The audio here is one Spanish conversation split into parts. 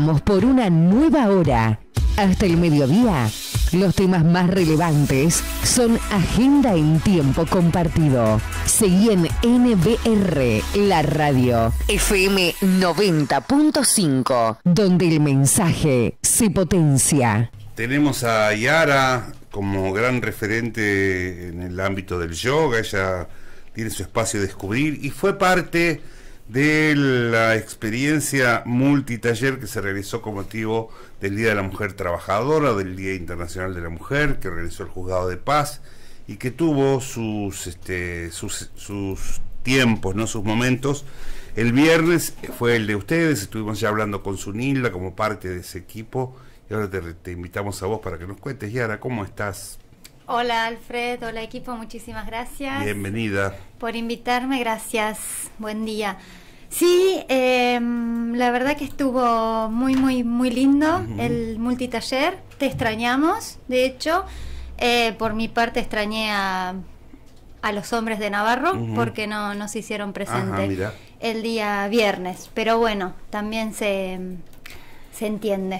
esperamos por una nueva hora. Hasta el mediodía, los temas más relevantes son agenda en tiempo compartido. Seguí en NBR, la radio, FM 90.5, donde el mensaje se potencia. Tenemos a Yara como gran referente en el ámbito del yoga. Ella tiene su espacio de descubrir y fue parte de la experiencia multitaller que se realizó con motivo del Día de la Mujer Trabajadora, del Día Internacional de la Mujer, que organizó el Juzgado de Paz y que tuvo sus tiempos, ¿no? Sus momentos. El viernes fue el de ustedes, estuvimos ya hablando con Sunilda como parte de ese equipo y ahora te invitamos a vos para que nos cuentes. Yara, ¿cómo estás? Hola Alfred, hola equipo, muchísimas gracias. Bienvenida. Por invitarme, gracias, buen día. Sí, la verdad que estuvo muy lindo el multitaller, te extrañamos, de hecho, por mi parte extrañé a los hombres de Navarro porque no se hicieron presentes el día viernes, pero bueno, también se entiende.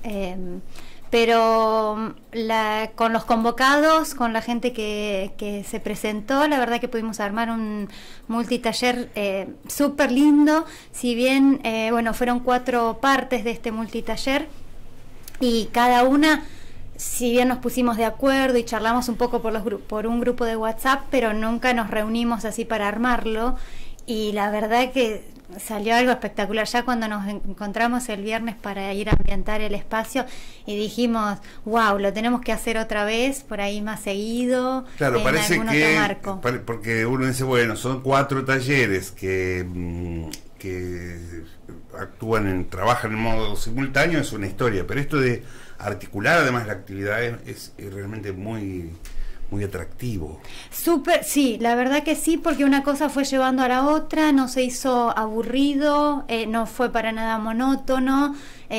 Pero con los convocados, con la gente que se presentó, la verdad que pudimos armar un multitaller súper lindo. Si bien, fueron 4 partes de este multitaller y cada una, si bien nos pusimos de acuerdo y charlamos un poco por un grupo de WhatsApp, pero nunca nos reunimos así para armarlo. Y la verdad que salió algo espectacular. Ya cuando nos encontramos el viernes para ir a ambientar el espacio y dijimos, wow, lo tenemos que hacer otra vez, por ahí más seguido. Claro, parece que, porque uno dice, bueno, son 4 talleres que trabajan en modo simultáneo, es una historia, pero esto de articular además la actividad es realmente muy atractivo. Súper, sí, la verdad que sí, porque una cosa fue llevando a la otra, no se hizo aburrido, no fue para nada monótono,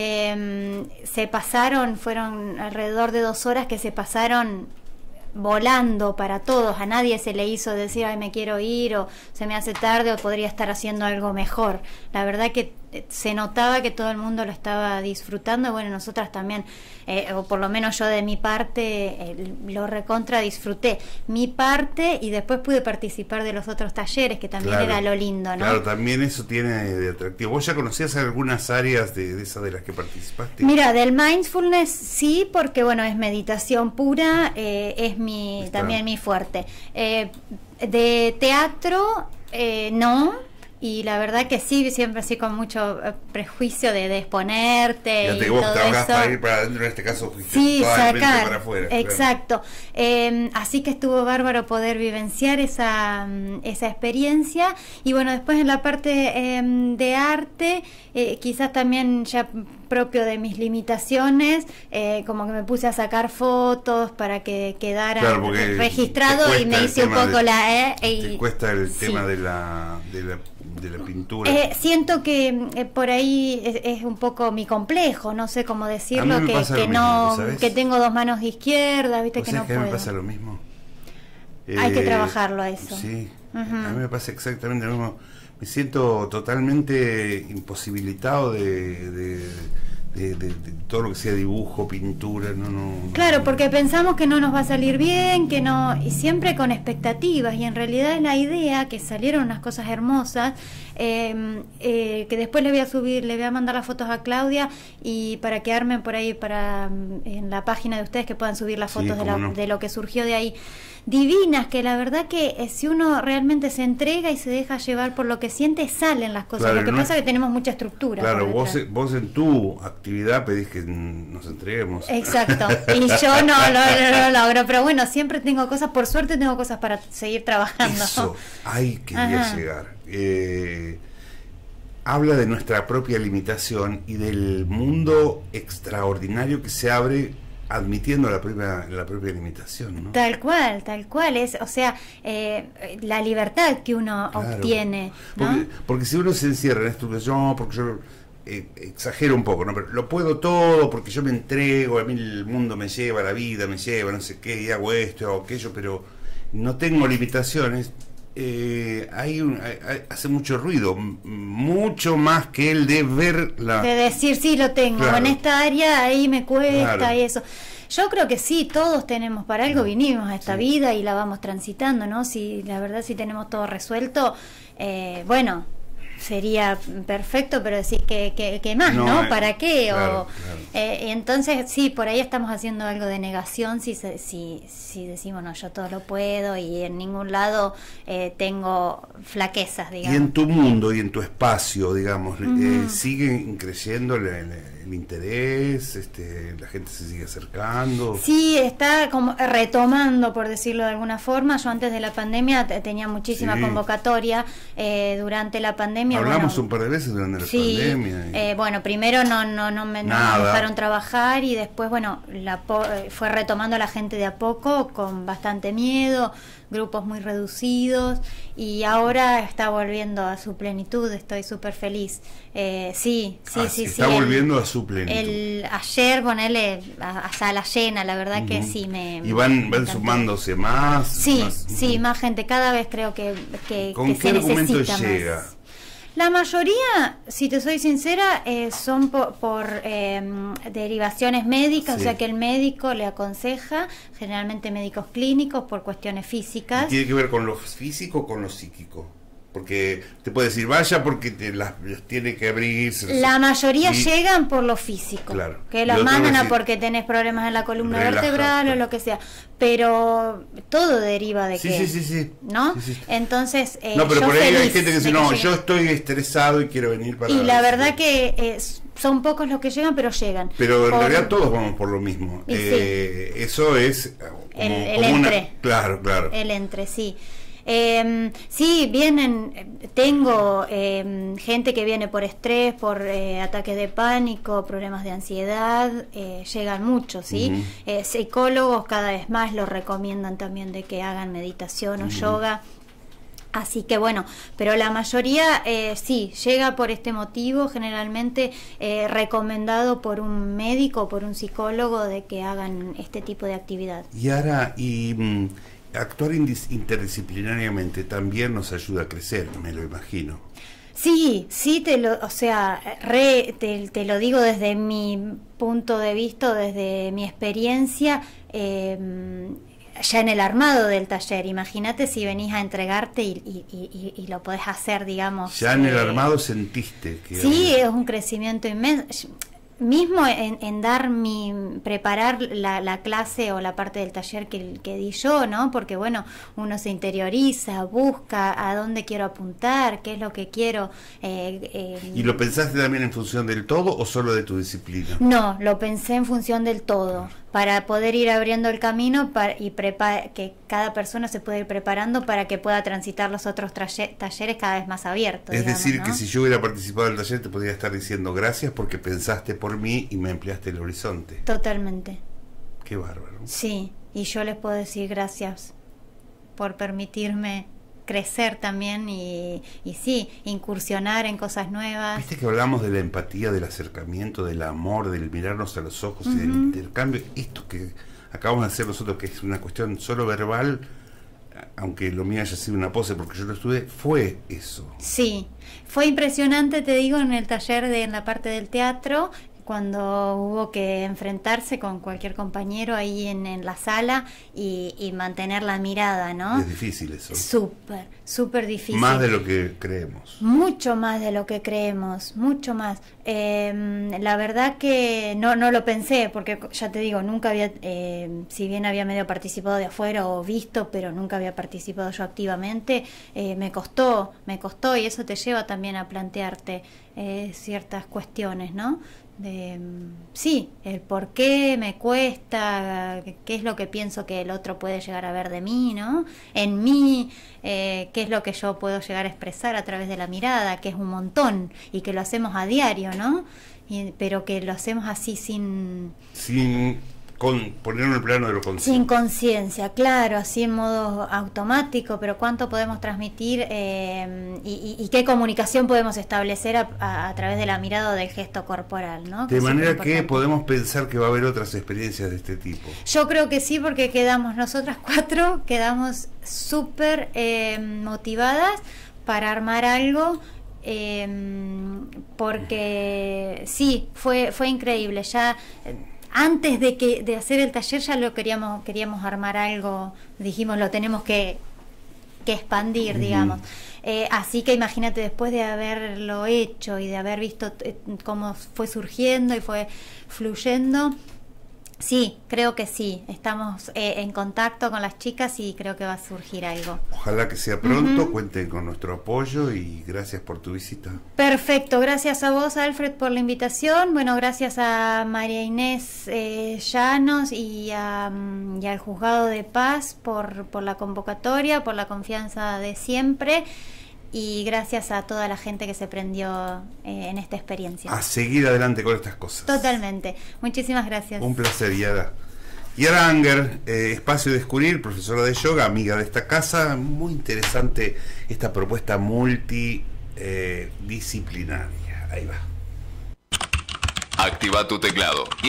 fueron alrededor de 2 horas que se pasaron volando para todos. A nadie se le hizo decir, ay, me quiero ir, o se me hace tarde, o podría estar haciendo algo mejor. La verdad que se notaba que todo el mundo lo estaba disfrutando. Bueno, nosotras también, o por lo menos yo de mi parte, lo recontra disfruté mi parte, y después pude participar de los otros talleres, que también era lo lindo, ¿no? Claro, también eso tiene de atractivo. ¿Vos ya conocías algunas áreas de esas de las que participaste? Mira, del mindfulness sí, porque bueno, es meditación pura, es también mi fuerte. De teatro, no. Y la verdad que sí, siempre así con mucho prejuicio de exponerte. Ya y vos todo eso. Para ir para adentro, en este caso sí, sacar, para afuera. Exacto. Claro. Así que estuvo bárbaro poder vivenciar esa experiencia. Y bueno, después en la parte de arte, quizás también ya propio de mis limitaciones, como que me puse a sacar fotos para que quedara registrado, y me hice un poco te cuesta el tema de la pintura. Siento que por ahí es un poco mi complejo, no sé cómo decirlo, que tengo 2 manos izquierdas, viste, que no puedo. A mí me pasa lo mismo. Hay que trabajarlo a eso. Sí, a mí me pasa exactamente lo mismo. Me siento totalmente imposibilitado de todo lo que sea dibujo, pintura, Claro, porque pensamos que no nos va a salir bien, que no, y siempre con expectativas, y en realidad es la idea, que salieron unas cosas hermosas, que después le voy a mandar las fotos a Claudia, y para que armen por ahí en la página de ustedes, que puedan subir las fotos de lo que surgió de ahí. Divinas, que la verdad que si uno realmente se entrega y se deja llevar por lo que siente, salen las cosas. Claro, lo que pasa es que tenemos mucha estructura. Claro, vos en tu actividad pedís que nos entreguemos. Exacto, y yo no lo logro, pero bueno, siempre tengo cosas, por suerte tengo cosas para seguir trabajando. Eso, quería llegar. Habla de nuestra propia limitación y del mundo extraordinario que se abre admitiendo la propia limitación, ¿no? Tal cual, es, o sea, la libertad que uno obtiene, ¿no? Porque si uno se encierra en esto, porque yo exagero un poco, ¿no? Pero lo puedo todo, porque yo me entrego, a mí el mundo me lleva, la vida me lleva, no sé qué, y hago esto, hago aquello, pero no tengo limitaciones. hace mucho ruido, mucho más que el de ver la... De decir, sí, lo tengo, Claro. en esta área ahí me cuesta Claro. y eso. Yo creo que sí, todos tenemos, para algo vinimos a esta vida y la vamos transitando, ¿no? Si la verdad, si tenemos todo resuelto, bueno, sería perfecto, pero decir que más, ¿no? ¿Para qué? Claro, Entonces, sí, por ahí estamos haciendo algo de negación si decimos, no, yo todo lo puedo y en ningún lado tengo flaquezas, digamos. Y en tu mundo y en tu espacio, digamos, ¿siguen creciendo el interés? ¿La gente se sigue acercando? Sí, está como retomando, por decirlo de alguna forma. Yo antes de la pandemia tenía muchísima convocatoria. Durante la pandemia... Hablamos bueno, un par de veces durante la sí, pandemia. bueno, primero no me dejaron trabajar y después, bueno, fue retomando a la gente de a poco, con bastante miedo, grupos muy reducidos, y ahora está volviendo a su plenitud. Estoy súper feliz. Sí. Está volviendo a su plenitud. Ayer, ponerle a sala llena, la verdad que sí ¿Y van sumándose más? Sí, más gente. Cada vez creo que ¿Con qué argumento llega? Más. La mayoría, si te soy sincera, son por derivaciones médicas, o sea que el médico le aconseja, generalmente médicos clínicos, por cuestiones físicas. ¿Tiene que ver con lo físico o con lo psíquico? Porque te puede decir, vaya porque las tiene que abrirse. La mayoría llegan por lo físico, claro. Que los mandan a porque tenés problemas en la columna vertebral o lo que sea, pero todo deriva de que... Sí. ¿No? Sí. Entonces, no, pero por ahí hay gente que dice, no, llegue. yo estoy estresado y quiero venir para... Y la verdad que son pocos los que llegan, pero llegan. Pero en realidad todos vamos por lo mismo. Eso es... el entre. Claro. El entre, sí. Sí, vienen, tengo gente que viene por estrés, por ataques de pánico, problemas de ansiedad, llegan muchos, ¿sí? Psicólogos cada vez más los recomiendan también de que hagan meditación o yoga. Así que bueno, pero la mayoría sí, llega por este motivo, generalmente recomendado por un médico o por un psicólogo de que hagan este tipo de actividad. Y ahora, actuar interdisciplinariamente también nos ayuda a crecer, me lo imagino. Sí, te lo digo desde mi punto de vista, desde mi experiencia, ya en el armado del taller. Imagínate si venís a entregarte y lo podés hacer, digamos. Ya en el armado sentiste que... Sí, es un crecimiento inmenso. Mismo en preparar la clase o la parte del taller que di yo, ¿no? Porque bueno, uno se interioriza, busca a dónde quiero apuntar, qué es lo que quiero. ¿Y lo pensaste también en función del todo o solo de tu disciplina? No, lo pensé en función del todo, para poder ir abriendo el camino que cada persona se pueda ir preparando para que pueda transitar los otros talleres cada vez más abiertos. Es decir, ¿no? que si yo hubiera participado del taller te podría estar diciendo gracias porque pensaste por mí y me ampliaste el horizonte. Totalmente. Qué bárbaro. Sí, y yo les puedo decir gracias por permitirme crecer también y sí, incursionar en cosas nuevas. Viste que hablamos de la empatía, del acercamiento, del amor, del mirarnos a los ojos y del intercambio. Esto que acabamos de hacer nosotros, que es una cuestión solo verbal, aunque lo mío haya sido una pose porque yo lo estudié, fue eso. Sí, fue impresionante, te digo, en el taller en la parte del teatro, cuando hubo que enfrentarse con cualquier compañero ahí en la sala y mantener la mirada, ¿no? Es difícil eso. Súper difícil. Más de lo que creemos. Mucho más de lo que creemos, mucho más. La verdad que no lo pensé, porque ya te digo, nunca había, si bien había medio participado de afuera o visto, pero nunca había participado yo activamente, me costó, y eso te lleva también a plantearte ciertas cuestiones, ¿no? Sí, el por qué me cuesta, qué es lo que pienso que el otro puede llegar a ver de mí, ¿no? En mí, qué es lo que yo puedo llegar a expresar a través de la mirada, que es un montón, y que lo hacemos a diario, ¿no? Pero que lo hacemos así sin con poner en el plano de lo consciente. Sin conciencia, claro, así en modo automático, pero cuánto podemos transmitir y qué comunicación podemos establecer a través de la mirada o del gesto corporal, ¿no? De manera que podemos pensar que va a haber otras experiencias de este tipo. Yo creo que sí, porque nosotras 4 quedamos súper motivadas para armar algo. Porque sí, fue increíble. Ya antes de hacer el taller ya lo queríamos armar algo. Dijimos, lo tenemos que expandir, digamos. Así que imagínate, después de haberlo hecho y de haber visto cómo fue surgiendo y fue fluyendo. Sí, creo que sí. Estamos en contacto con las chicas y creo que va a surgir algo. Ojalá que sea pronto, cuenten con nuestro apoyo y gracias por tu visita. Perfecto, gracias a vos, Alfred, por la invitación. Bueno, gracias a María Inés Llanos y al Juzgado de Paz por la convocatoria, por la confianza de siempre. Y gracias a toda la gente que se prendió en esta experiencia. A seguir adelante con estas cosas. Totalmente. Muchísimas gracias. Un placer, Yara. Yara Anger, Espacio Descubrir, profesora de yoga, amiga de esta casa. Muy interesante esta propuesta multidisciplinaria. Ahí va. Activa tu teclado.